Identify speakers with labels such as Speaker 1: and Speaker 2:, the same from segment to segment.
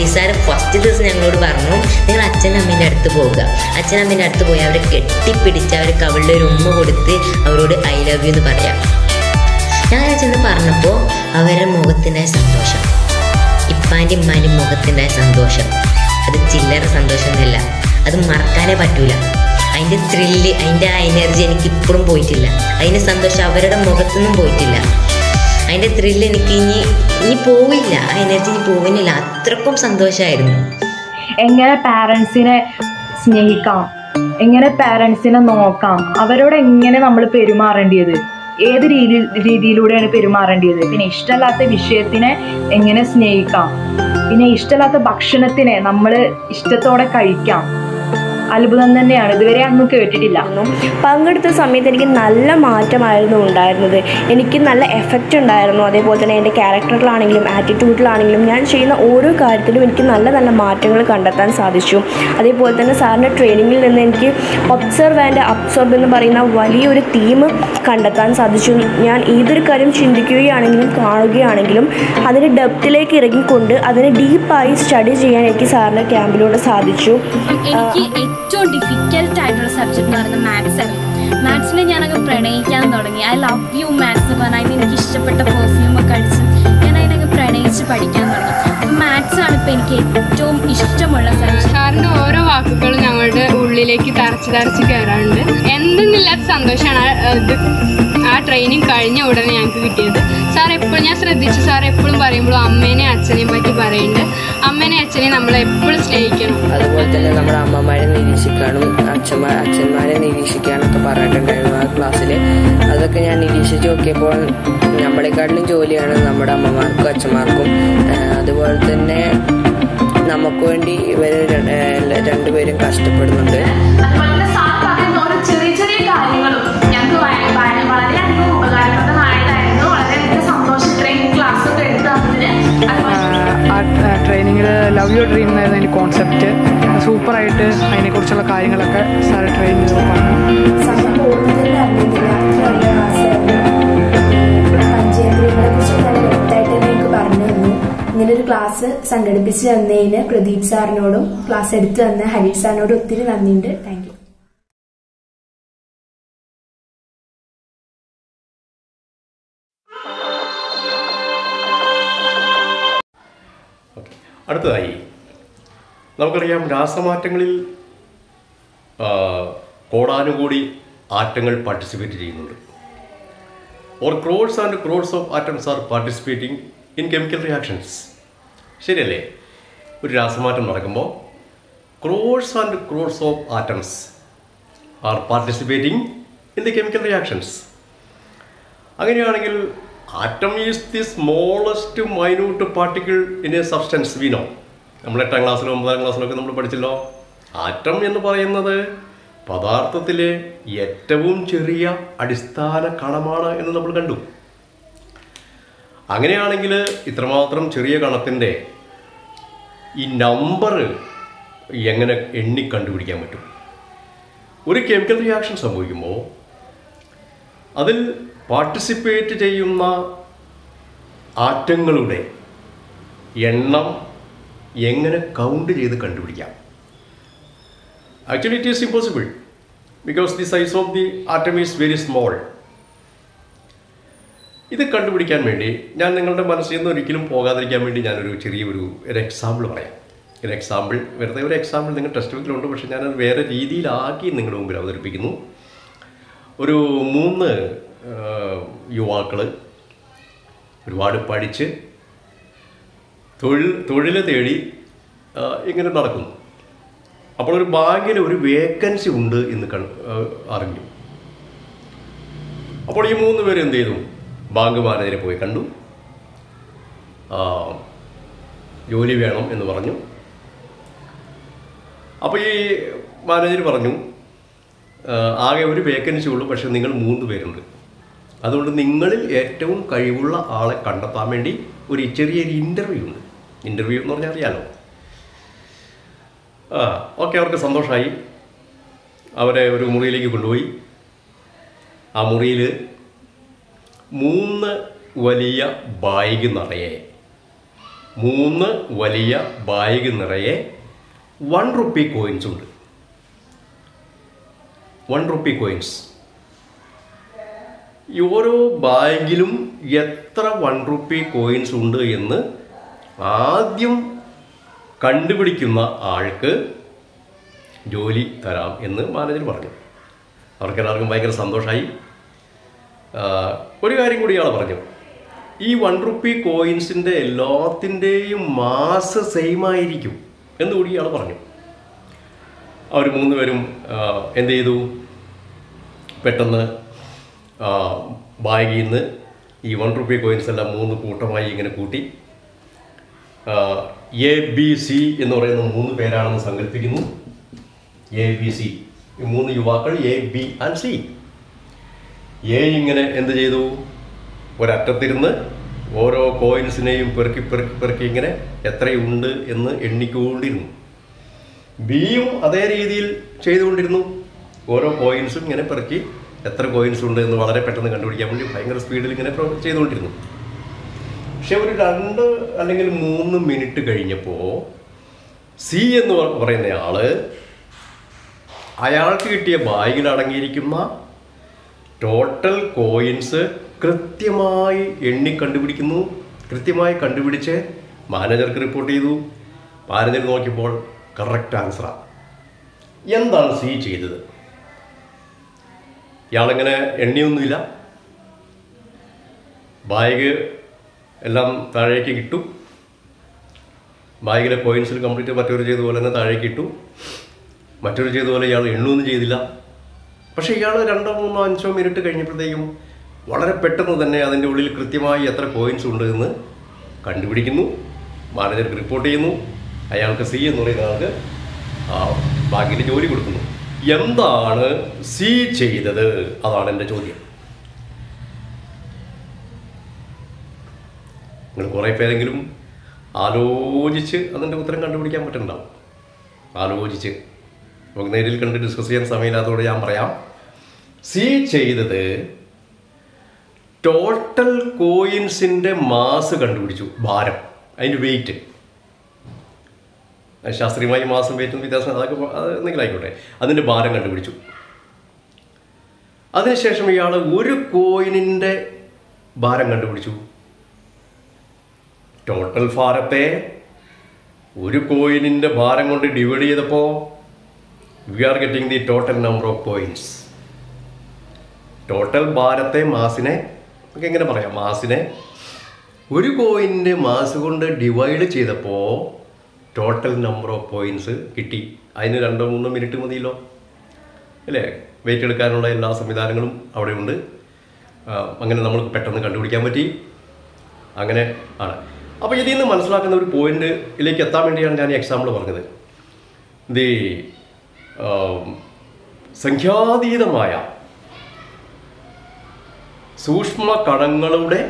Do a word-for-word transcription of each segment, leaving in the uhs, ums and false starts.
Speaker 1: Harish sir first ദിവസം ഞങ്ങളോട് പറഞ്ഞു, നിങ്ങൾ അച്ഛനും അമ്മേൻ്റെ അടുത്ത് പോകുക, അച്ഛനും അമ്മേൻ്റെ അടുത്ത് പോയി അവരെ കെട്ടിപ്പിടിച്ച് അവർക്ക് അവളുടെ ഒരു ഉമ്മ കൊടുത്ത് അവരോട് ഐ ലവ് യു എന്ന് പറയാം. ഞാൻ ചെന്ന് പറഞ്ഞപ്പോൾ അവരുടെ മുഖത്തിൻ്റെ സന്തോഷം, ഇപ്പാൻ്റെ ഇമ്മാൻ്റെ മുഖത്തിൻ്റെ സന്തോഷം, അത് ചില്ലറ സന്തോഷമൊന്നുമല്ല, അത് മറക്കാനേ പറ്റൂല. അതിൻ്റെ ത്രില്ല്, അതിൻ്റെ ആ എനർജി എനിക്ക് ഇപ്പോഴും പോയിട്ടില്ല. അതിൻ്റെ സന്തോഷം അവരുടെ മുഖത്തൊന്നും പോയിട്ടില്ല. അതിൻ്റെ ത്രില്ല് എനിക്ക് ഇനി ഇനി പോവില്ല, ആ എനർജി ഇനി പോകുന്നില്ല. അത്രക്കും സന്തോഷമായിരുന്നു.
Speaker 2: എങ്ങനെ പാരൻസിനെ സ്നേഹിക്കാം, എങ്ങനെ പാരൻസിനെ നോക്കാം, അവരോട് എങ്ങനെ നമ്മൾ പെരുമാറേണ്ടത്, ഏത് രീതി രീതിയിലൂടെയാണ് പെരുമാറേണ്ടത്, പിന്നെ ഇഷ്ടമല്ലാത്ത വിഷയത്തിനെ എങ്ങനെ സ്നേഹിക്കാം, പിന്നെ ഇഷ്ടമല്ലാത്ത ഭക്ഷണത്തിനെ നമ്മൾ ഇഷ്ടത്തോടെ കഴിക്കാം. അത്ഭുതം തന്നെയാണ്, ഇതുവരെ ഒന്നും കേട്ടിട്ടില്ല.
Speaker 3: പങ്കെടുത്ത സമയത്ത് എനിക്ക് നല്ല മാറ്റമായിരുന്നു ഉണ്ടായിരുന്നത്. എനിക്ക് നല്ല എഫക്റ്റ് ഉണ്ടായിരുന്നു. അതേപോലെ തന്നെ എൻ്റെ ക്യാരക്ടറിലാണെങ്കിലും ആറ്റിറ്റ്യൂഡിലാണെങ്കിലും ഞാൻ ചെയ്യുന്ന ഓരോ കാര്യത്തിലും എനിക്ക് നല്ല നല്ല മാറ്റങ്ങൾ കണ്ടെത്താൻ സാധിച്ചു. അതേപോലെ തന്നെ സാറിൻ്റെ ട്രെയിനിങ്ങിൽ നിന്ന് എനിക്ക് ഒബ്സർവ് ആൻഡ് അബ്സോർബ് എന്ന് പറയുന്ന വലിയൊരു തീം കണ്ടെത്താൻ സാധിച്ചു. ഞാൻ ഏതൊരു കാര്യം ചിന്തിക്കുകയാണെങ്കിലും കാണുകയാണെങ്കിലും അതിൻ്റെ ഡെപ്തിലേക്ക് ഇറങ്ങിക്കൊണ്ട് അതിനെ ഡീപ്പായി സ്റ്റഡി ചെയ്യാൻ എനിക്ക് സാറിൻ്റെ ക്യാമ്പിലൂടെ സാധിച്ചു.
Speaker 4: എനിക്ക് ഏറ്റവും ഡിഫിക്കൽട്ട് ആയിട്ടുള്ള സബ്ജക്റ്റ് എന്ന് പറയുന്നത് മാത്സ് ആയിരുന്നു. മാത്സിൽ ഞാനങ്ങ് പ്രണയിക്കാൻ തുടങ്ങി. ഐ ലവ് യു മാത്സ് എന്ന് പറഞ്ഞാൽ അതിന് എനിക്ക് ഇഷ്ടപ്പെട്ട പെർഫ്യൂം ഒക്കെ അടിച്ച് ഞാൻ അതിനങ്ങ് പ്രണയിച്ച് പഠിക്കാൻ തുടങ്ങി. അപ്പം മാത്സ് ആണ് ഇപ്പോൾ എനിക്ക് ഏറ്റവും ഇഷ്ടമുള്ള സബ്ജക്റ്റ്.
Speaker 5: സാറിൻ്റെ ഓരോ വാക്കുകളും ഞങ്ങളുടെ ഉള്ളിലേക്ക് തറച്ച് തറച്ച് കയറാറുണ്ട്. എന്തെന്നില്ലാത്ത സന്തോഷമാണ് ഇത് ആ ട്രെയിനിങ് കഴിഞ്ഞ ഉടനെ ഞങ്ങൾക്ക് കിട്ടിയത്. സാർ എപ്പോഴും ഞാൻ ശ്രദ്ധിച്ചു, സാർ എപ്പോഴും പറയുമ്പോഴും അമ്മേനെയും അച്ഛനെയും പറ്റി പറയുന്നുണ്ട്. അമ്മേനെയും അച്ഛനെയും നമ്മളെ എപ്പോഴും സ്നേഹിക്കണം.
Speaker 6: അതുപോലെ തന്നെ നമ്മുടെ അമ്മമാരെ നിരീക്ഷിക്കാനും അച്ഛന്മാർ അച്ഛന്മാരെ നിരീക്ഷിക്കാനൊക്കെ പറഞ്ഞിട്ടുണ്ടായിരുന്നു ആ ക്ലാസ്സിൽ. അതൊക്കെ ഞാൻ നിരീക്ഷിച്ച് നോക്കിയപ്പോൾ നമ്മളെക്കാട്ടിലും ജോലിയാണ് നമ്മുടെ അമ്മമാർക്കും അച്ഛന്മാർക്കും. അതുപോലെ തന്നെ നമുക്ക് വേണ്ടി ഇവർ രണ്ടുപേരും കഷ്ടപ്പെടുന്നുണ്ട്.
Speaker 7: ചെറിയ ചെറിയ കാര്യങ്ങളും ഞങ്ങൾക്ക് വളരെയധികം ഉപകാരപ്രദമായതായിരുന്നു. വളരെയധികം സന്തോഷം ഇത്രയും ക്ലാസ് ഒക്കെ എടുത്തതിന്.
Speaker 8: ആ ട്രെയിനിങ്ങിൽ ലവ് യുവർ ഡ്രീം എന്നായിരുന്നു അതിൻ്റെ കോൺസെപ്റ്റ്. സൂപ്പറായിട്ട് അതിനെക്കുറിച്ചുള്ള കാര്യങ്ങളൊക്കെ സാർ ട്രെയിനിങ് പറഞ്ഞു.
Speaker 9: ഇങ്ങനൊരു ക്ലാസ് സംഘടിപ്പിച്ച് തന്നതിന് പ്രദീപ് സാറിനോടും ക്ലാസ് എടുത്തു തന്ന ഹരീഷ് സാറിനോടും ഒത്തിരി നന്ദിയുണ്ട്. Thank you.
Speaker 10: അടുത്തതായി നമുക്കറിയാം, രാസമാറ്റങ്ങളിൽ കോടാനുകൂടി ആറ്റങ്ങൾ പാർട്ടിസിപ്പേറ്റ് ചെയ്യുന്നുണ്ട്. Or crores and crores of atoms are participating in chemical reactions. ശരിയല്ലേ? ഒരു രാസമാറ്റം നടക്കുമ്പോൾ crores and crores of atoms are participating in the chemical reactions. അങ്ങനെയാണെങ്കിൽ atom is the smallest minute particle in a substance. We know, നമ്മൾ എട്ടാം ക്ലാസ്സിലും ഒമ്പതാം ക്ലാസ്സിലൊക്കെ നമ്മൾ പഠിച്ചല്ലോ. ആറ്റം എന്ന് പറയുന്നത് പദാർത്ഥത്തിലെ ഏറ്റവും ചെറിയ അടിസ്ഥാന കണമാണ് എന്ന് നമ്മൾ കണ്ടു. അങ്ങനെയാണെങ്കിൽ ഇത്രമാത്രം ചെറിയ കണത്തിൻ്റെ ഈ നമ്പർ എങ്ങനെ എണ്ണി കണ്ടുപിടിക്കാൻ പറ്റും? ഒരു കെമിക്കൽ റിയാക്ഷൻ സംഭവിക്കുമ്പോൾ അതിൽ പാർട്ടിസിപ്പേറ്റ് ചെയ്യുന്ന ആറ്റങ്ങളുടെ എണ്ണം എങ്ങനെ കൗണ്ട് ചെയ്ത് കണ്ടുപിടിക്കാം? Actually it is impossible because the size of the atom is very small. ഇത് കണ്ടുപിടിക്കാൻ വേണ്ടി ഞാൻ നിങ്ങളുടെ മനസ്സിൽ നിന്ന് ഒരിക്കലും പോകാതിരിക്കാൻ വേണ്ടി ഞാനൊരു ചെറിയൊരു ഒരു എക്സാമ്പിൾ പറയാം. ഒരു എക്സാമ്പിൾ, വെറുതെ ഒരു എക്സാമ്പിൾ നിങ്ങൾ ടെക്സ്റ്റ് ബുക്കിലുണ്ട്, പക്ഷേ ഞാനത് വേറെ രീതിയിലാക്കി നിങ്ങളുടെ മുമ്പിൽ അവതരിപ്പിക്കുന്നു. ഒരു മൂന്ന് യുവാക്കൾ ഒരുപാട് പഠിച്ച് തൊഴിൽ തൊഴിൽ തേടി ഇങ്ങനെ നടക്കുന്നു. അപ്പോൾ ഒരു ബാങ്കിൽ ഒരു വേക്കൻസി ഉണ്ട് എന്ന് ക അറിഞ്ഞു. അപ്പോൾ ഈ മൂന്ന് പേര് എന്ത് ചെയ്തു? ബാങ്ക് മാനേജരെ പോയി കണ്ടു. ജോലി വേണം എന്ന് പറഞ്ഞു. അപ്പോൾ ഈ മാനേജർ പറഞ്ഞു, ആകെ ഒരു വേക്കൻസി ഉള്ളൂ, പക്ഷേ നിങ്ങൾ മൂന്ന് പേരുണ്ട്. അതുകൊണ്ട് നിങ്ങളിൽ ഏറ്റവും കഴിവുള്ള ആളെ കണ്ടെത്താൻ വേണ്ടി ഒരു ചെറിയൊരു ഇൻ്റർവ്യൂ ഉണ്ട്. ഇൻ്റർവ്യൂ എന്ന് പറഞ്ഞാൽ അറിയാലോ. ആ ഓക്കെ, അവർക്ക് സന്തോഷമായി. അവരെ ഒരു മുറിയിലേക്ക് കൊണ്ടുപോയി. ആ മുറിയിൽ മൂന്ന് വലിയ ബാഗ് നിറയെ മൂന്ന് വലിയ ബാഗ് നിറയെ വൺ റുപ്പി കോയിൻസ് ഉണ്ട്. One rupee coins. ഈ ഓരോ ബാഗിലും എത്ര വൺ റുപ്പി കോയിൻസ് ഉണ്ട് എന്ന് ആദ്യം കണ്ടുപിടിക്കുന്ന ആൾക്ക് ജോലി തരാം എന്ന് മാനേജർ പറഞ്ഞു. അവർക്കെല്ലാവർക്കും ഭയങ്കര സന്തോഷമായി. ഒരു കാര്യം കൂടി ഇയാൾ പറഞ്ഞു, ഈ വൺ റുപ്പി കോയിൻസിൻ്റെ എല്ലാത്തിൻ്റെയും മാസ് സെയിം ആയിരിക്കും എന്നുകൂടി ഇയാൾ പറഞ്ഞു. അവർ മൂന്ന് പേരും എന്ത് ചെയ്തു, പെട്ടെന്ന് ബാഗിൽ നിന്ന് ഈ വൺ റുപ്പി കോയിൻസ് എല്ലാം മൂന്ന് കൂട്ടമായി ഇങ്ങനെ കൂട്ടി എ ബി സി എന്ന് പറയുന്ന മൂന്ന് പേരാണെന്ന് സങ്കല്പിക്കുന്നു. എ ബി സി, ഈ മൂന്ന് യുവാക്കൾ A B and C. A ഇങ്ങനെ എന്ത് ചെയ്തു, ഒരറ്റത്തിരുന്ന് ഓരോ കോയിൻസിനെയും പെറുക്കി പെറുക്കി പെറുക്കി ഇങ്ങനെ എത്രയുണ്ട് എന്ന് എണ്ണിക്കൊണ്ടിരുന്നു. ബിയും അതേ രീതിയിൽ ചെയ്തുകൊണ്ടിരുന്നു. ഓരോ കോയിൻസും ഇങ്ങനെ പെറുക്കി എത്ര കോയിൻസ് ഉണ്ട് എന്ന് വളരെ പെട്ടെന്ന് കണ്ടുപിടിക്കാൻ വേണ്ടി ഭയങ്കര സ്പീഡിൽ ഇങ്ങനെ ചെയ്തുകൊണ്ടിരുന്നു. പക്ഷെ ഒരു രണ്ട് അല്ലെങ്കിൽ മൂന്ന് മിനിറ്റ് കഴിഞ്ഞപ്പോൾ സി എന്ന് പറയുന്ന ആള് അയാൾക്ക് കിട്ടിയ ബാഗിൽ അടങ്ങിയിരിക്കുന്ന ടോട്ടൽ കോയിൻസ് കൃത്യമായി എണ്ണി കണ്ടുപിടിക്കുന്നു. കൃത്യമായി കണ്ടുപിടിച്ച് മാനേജർക്ക് റിപ്പോർട്ട് ചെയ്തു. മാനേജർ നോക്കിയപ്പോൾ കറക്റ്റ് ആൻസറാണ്. എന്താണ് സി ചെയ്തത്? ഇയാളിങ്ങനെ എണ്ണിയൊന്നുമില്ല, ബാഗ് എല്ലാം താഴേക്ക് ഇട്ടു. ബാഗിലെ കോയിൻസിൽ കംപ്ലീറ്റ് മറ്റൊരു ചെയ്തതുപോലെ തന്നെ താഴേക്ക് ഇട്ടു. മറ്റൊരു ചെയ്തതുപോലെ ഇയാൾ എണ്ണൊന്നും ചെയ്തില്ല. പക്ഷേ ഇയാൾ രണ്ടോ മൂന്നോ അഞ്ചോ മിനിറ്റ് കഴിഞ്ഞപ്പോഴത്തേക്കും വളരെ പെട്ടെന്ന് തന്നെ അതിൻ്റെ ഉള്ളിൽ കൃത്യമായി എത്ര കോയിൻസ് ഉണ്ട് എന്ന് കണ്ടുപിടിക്കുന്നു. മാനേജർക്ക് റിപ്പോർട്ട് ചെയ്യുന്നു. അയാൾക്ക് സി എന്ന് പറയുന്ന ആൾക്ക് ബാഗിൻ്റെ ജോലി കൊടുക്കുന്നു. എന്താണ് സി ചെയ്തത്? അതാണ് എൻ്റെ ചോദ്യം. നിങ്ങൾ കുറേ പേരെങ്കിലും ആലോചിച്ച് അതിൻ്റെ ഉത്തരം കണ്ടുപിടിക്കാൻ പറ്റുന്നുണ്ടാവും. ആലോചിച്ച് നമുക്ക് നേരിൽ കണ്ട് ഡിസ്കസ് ചെയ്യാൻ സമയമില്ലാത്തതോടെ ഞാൻ പറയാം. സി ചെയ്തത് ടോട്ടൽ കോയിൻസിൻ്റെ മാസ് കണ്ടുപിടിച്ചു, ഭാരം, അതിൻ്റെ വെയിറ്റ്. ശാസ്ത്രീയമായി മാസം വെയിറ്റും വ്യത്യാസം അതൊക്കെ അത് എന്തെങ്കിലും ആയിക്കോട്ടെ, അതിൻ്റെ ഭാരം കണ്ടുപിടിച്ചു. അതിനുശേഷം ഇയാൾ ഒരു കോയിനിൻ്റെ ഭാരം കണ്ടുപിടിച്ചു. ടോട്ടൽ ഭാരത്തെ ഒരു കോയിനിൻ്റെ ഭാരം കൊണ്ട് ഡിവൈഡ് ചെയ്തപ്പോൾ we are getting the total number of coins. Total ഭാരത്തെ, മാസിനെ നമുക്ക് എങ്ങനെ പറയാം, മാസിനെ ഒരു കോയിനിൻ്റെ മാസ് കൊണ്ട് ഡിവൈഡ് ചെയ്തപ്പോൾ ടോട്ടൽ നമ്പർ ഓഫ് കോയിൻസ് കിട്ടി. അതിന് രണ്ടോ മൂന്നോ മിനിറ്റ് മതിയല്ലോ അല്ലേ? വെയിറ്റ് എടുക്കാനുള്ള എല്ലാ സംവിധാനങ്ങളും അവിടെ ഉണ്ട്. അങ്ങനെ നമ്മൾക്ക് പെട്ടെന്ന് കണ്ടുപിടിക്കാൻ പറ്റി. അങ്ങനെ ആണ്. അപ്പോൾ ഇതിൽ നിന്ന് മനസ്സിലാക്കുന്ന ഒരു പോയിന്റിലേക്ക് എത്താൻ വേണ്ടിയാണ് ഞാൻ ഈ എക്സാമ്പിൾ പറഞ്ഞത്. ദി സംഖ്യാതീതമായ സൂക്ഷ്മ കണങ്ങളുടെ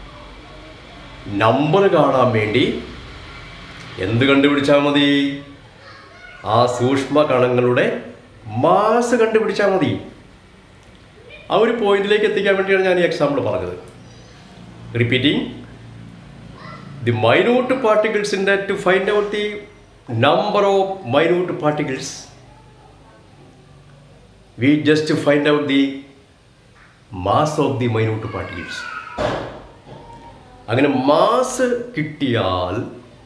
Speaker 10: നമ്പർ കാണാൻ വേണ്ടി എന്ത് കണ്ടുപിടിച്ചാൽ മതി? ആ സൂക്ഷ്മ കണങ്ങളുടെ മാസ് കണ്ടുപിടിച്ചാൽ മതി. ആ ഒരു പോയിന്റിലേക്ക് എത്തിക്കാൻ വേണ്ടിയാണ് ഞാൻ ഈ എക്സാമ്പിൾ പറഞ്ഞത്. Repeating, the minute particles in that to find out the number of minute particles, we just to find out the mass of the minute particles. അങ്ങനെ മാസ് കിട്ടിയാൽ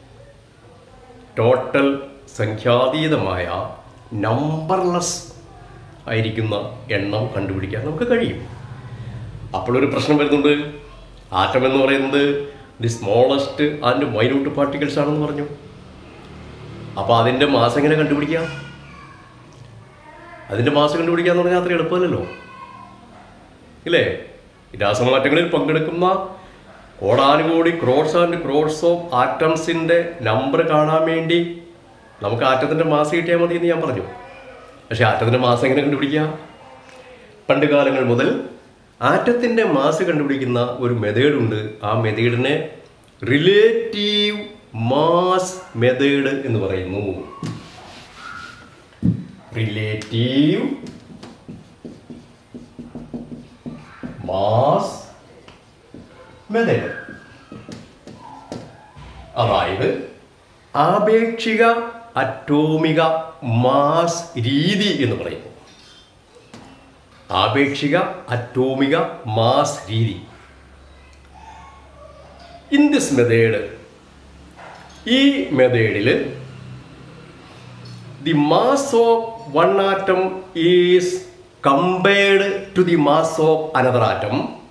Speaker 10: ടോട്ടൽ സംഖ്യാതീതമായ നമ്പർലെസ് ആയിരിക്കുന്ന എണ്ണം കണ്ടുപിടിക്കാൻ നമുക്ക് കഴിയും. അപ്പോഴൊരു പ്രശ്നം വരുന്നുണ്ട്. ആറ്റം എന്ന് പറയുന്നത് the smallest and minute particles ആണെന്ന് പറഞ്ഞു. അപ്പോൾ അതിൻ്റെ മാസ് എങ്ങനെ കണ്ടുപിടിക്കാം? അതിൻ്റെ മാസ് കണ്ടുപിടിക്കുക എന്ന് പറഞ്ഞാൽ അത്ര എളുപ്പമല്ലല്ലോ ഇല്ലേ? രാസമാറ്റങ്ങളിൽ പങ്കെടുക്കുന്ന കോടാനുകോടി ക്രോഡ്സ് ആൻഡ് ക്രോഡ്സ് ഓഫ് ആറ്റംസിൻ്റെ നമ്പർ കാണാൻ വേണ്ടി നമുക്ക് ആറ്റത്തിൻ്റെ മാസ് കിട്ടിയാൽ മതി എന്ന് ഞാൻ പറഞ്ഞു. പക്ഷേ ആറ്റത്തിൻ്റെ മാസ് എങ്ങനെ കണ്ടുപിടിക്കുക? പണ്ട് കാലങ്ങൾ മുതൽ ആറ്റത്തിൻ്റെ മാസ് കണ്ടുപിടിക്കുന്ന ഒരു മെത്തേഡുണ്ട്. ആ മെത്തേഡിനെ റിലേറ്റീവ് മാസ് മെത്തേഡ് എന്ന് പറയുന്നു. Relative mass method. അതായത് ആപേക്ഷിക അറ്റോമിക മാസ് രീതി എന്ന് പറയുന്നു. ആപേക്ഷിക അറ്റോമിക മാസ് രീതി. ഇൻ ദിസ് മെത്തേഡ്, ഈ മെത്തേഡിൽ the mass of one atom is compared to the mass of another atom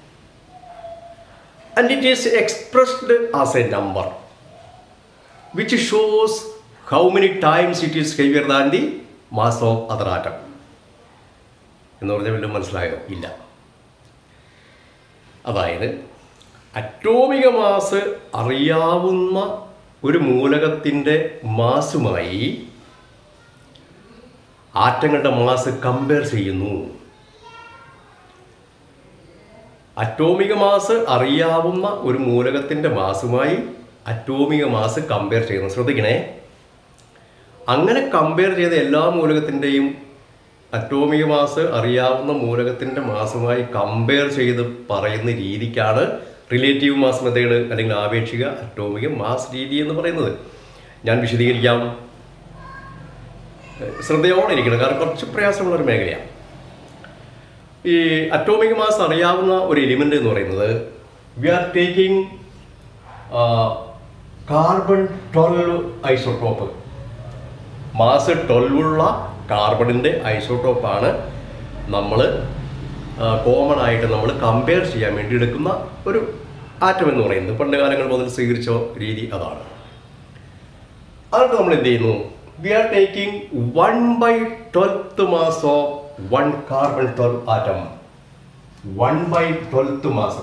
Speaker 10: and it is expressed as a number which shows how many times it is heavier than the mass of other atom. എന്ന് പറഞ്ഞാൽ വല്ലതും മനസ്സിലായോ? ഇല്ല. അതായത് അറ്റോമിക mass അറിയാവുന്ന ഒരു മൂലകത്തിൻ്റെ മാസുമായി ആറ്റങ്ങളുടെ mass compare ചെയ്യുന്നു. അറ്റോമിക mass അറിയാവുന്ന ഒരു മൂലകത്തിൻ്റെ മാസുമായി അറ്റോമിക മാസ് കമ്പയർ ചെയ്യുന്നു. ശ്രദ്ധിക്കണേ, അങ്ങനെ കമ്പയർ ചെയ്ത എല്ലാ മൂലകത്തിൻ്റെയും അറ്റോമിക മാസ് അറിയാവുന്ന മൂലകത്തിൻ്റെ മാസുമായി കമ്പയർ ചെയ്ത് പറയുന്ന രീതിക്കാണ് റിലേറ്റീവ് മാസ് മെത്തേഡ് അല്ലെങ്കിൽ ആപേക്ഷിക അറ്റോമിക മാസ് രീതി എന്ന് പറയുന്നത്. ഞാൻ വിശദീകരിക്കാം, ശ്രദ്ധയോടെ ഇരിക്കണം, കാരണം കുറച്ച് പ്രയാസമുള്ളൊരു മേഖലയാണ്. ഈ അറ്റോമിക് മാസ് അറിയാവുന്ന ഒരു എലിമെൻ്റ് എന്ന് പറയുന്നത്, we are taking carbon twelve isotope. Mass twelve ഉള്ള കാർബണിൻ്റെ ഐസോട്ടോപ്പാണ് നമ്മൾ കോമൺ ആയിട്ട് നമ്മൾ കമ്പയർ ചെയ്യാൻ വേണ്ടി എടുക്കുന്ന ഒരു ആറ്റം എന്ന് പറയുന്നത്. പണ്ട് കാലങ്ങൾ മുതൽ സ്വീകരിച്ച രീതി അതാണ്. അതുകൊണ്ട് നമ്മൾ എന്ത് ചെയ്യുന്നു? We are taking one by twelfth mass of one carbon twelve atom, one by twelfth mass.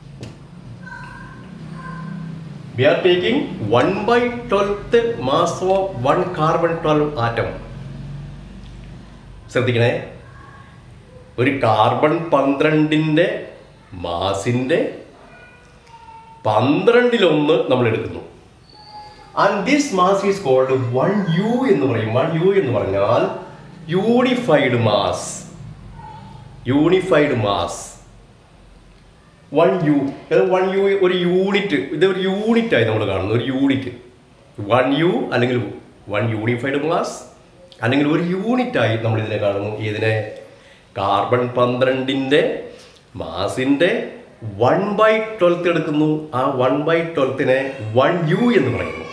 Speaker 10: We are taking one by twelfth mass of one carbon twelve atom. ശ്രദ്ധിക്കണേ, ഒരു കാർബൺ പന്ത്രണ്ടിൻ്റെ മാസിൻ്റെ പന്ത്രണ്ടിലൊന്ന് നമ്മൾ എടുക്കുന്നു. And this mass is called one U എന്ന് പറയും. One U എന്ന് പറഞ്ഞാൽ unified mass. Unified mass one U. One U ഒരു യൂണിറ്റ്, ഇത് ഒരു യൂണിറ്റായി നമ്മൾ കാണുന്നു. ഒരു യൂണിറ്റ് വൺ യു അല്ലെങ്കിൽ വൺ യൂണിഫൈഡ് മാസ് അല്ലെങ്കിൽ ഒരു യൂണിറ്റായി നമ്മൾ ഇതിനെ കാണുന്നു. ഇതിനെ കാർബൺ പന്ത്രണ്ടിൻ്റെ മാസിൻ്റെ വൺ ബൈ ട്വൽത്ത് എടുക്കുന്നു. ആ വൺ ബൈ ട്വൽത്തിനെ വൺ യു എന്ന് പറയുന്നു.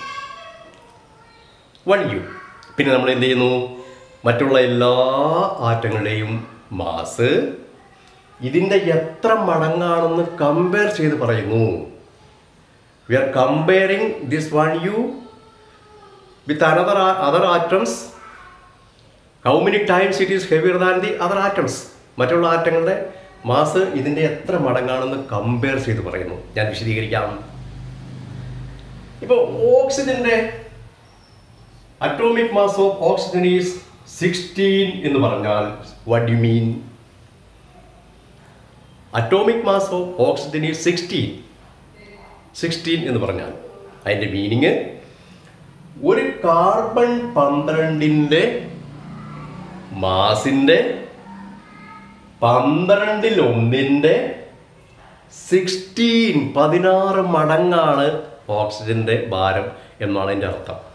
Speaker 10: One U. പിന്നെ നമ്മൾ എന്ത് ചെയ്യുന്നു? മറ്റുള്ള എല്ലാ ആറ്റങ്ങളുടെയും മാസ് ഇതിൻ്റെ എത്ര മടങ്ങാണെന്ന് കമ്പയർ ചെയ്ത് പറയുന്നു. We are comparing this one U with another other atoms. How many times it is heavier than the other atoms. മറ്റുള്ള ആറ്റങ്ങളുടെ മാസ് ഇതിൻ്റെ എത്ര മടങ്ങാണെന്ന് കമ്പയർ ചെയ്ത് പറയുന്നു. ഞാൻ വിശദീകരിക്കാം. ഇപ്പോൾ ഓക്സിജൻ്റെ atomic mass of oxygen is sixteen എന്ന് പറഞ്ഞാൽ what you mean? Atomic mass of oxygen is sixteen. Sixteen എന്ന് പറഞ്ഞാൽ അതിൻ്റെ മീനിങ്, ഒരു കാർബൺ പന്ത്രണ്ടിൻ്റെ മാസിൻ്റെ പന്ത്രണ്ടിൽ ഒന്നിൻ്റെ സിക്സ്റ്റീൻ പതിനാറ് മടങ്ങാണ് ഓക്സിജൻ്റെ ഭാരം എന്നാണ് അതിൻ്റെ അർത്ഥം.